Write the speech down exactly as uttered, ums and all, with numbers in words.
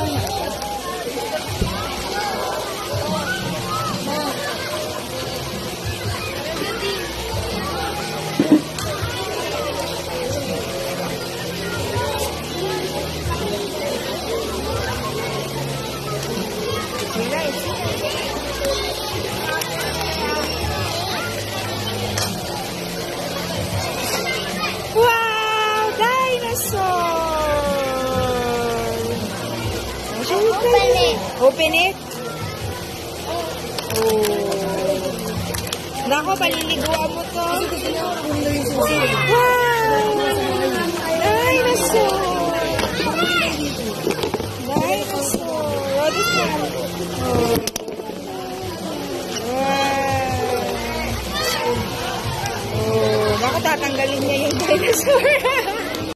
Wow! Dinosaur! Open it. Open it? Oh. Nako, paliliguan mo to. Wow! Dinosaur! Dinosaur! What is that? Oh. Wow! Oh, baka tatanggalin niya yung dinosaur.